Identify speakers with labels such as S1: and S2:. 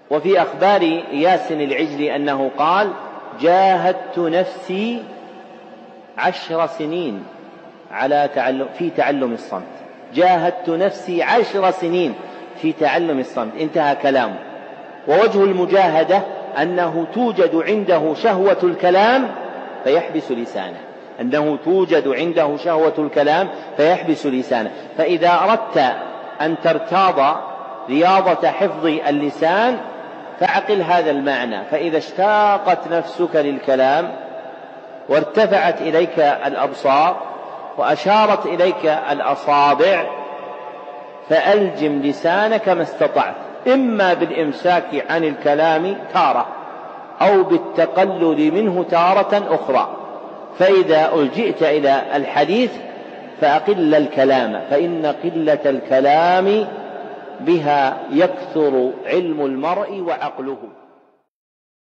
S1: وفي أخبار إياس العجلي أنه قال: جاهدت نفسي 10 سنين في تعلم الصمت. جاهدت نفسي 10 سنين في تعلم الصمت. انتهى كلامه. ووجه المجاهدة أنه توجد عنده شهوة الكلام فيحبس لسانه، أنه توجد عنده شهوة الكلام فيحبس لسانه. فإذا أردت أن ترتاض رياضة حفظ اللسان فاعقل هذا المعنى. فإذا اشتاقت نفسك للكلام وارتفعت إليك الأبصار وأشارت إليك الأصابع فألجم لسانك ما استطعت، إما بالإمساك عن الكلام تارة أو بالتقلل منه تارة أخرى. فإذا ألجئت إلى الحديث فأقل الكلام، فإن قلة الكلام بها يكثر علم المرء وعقله.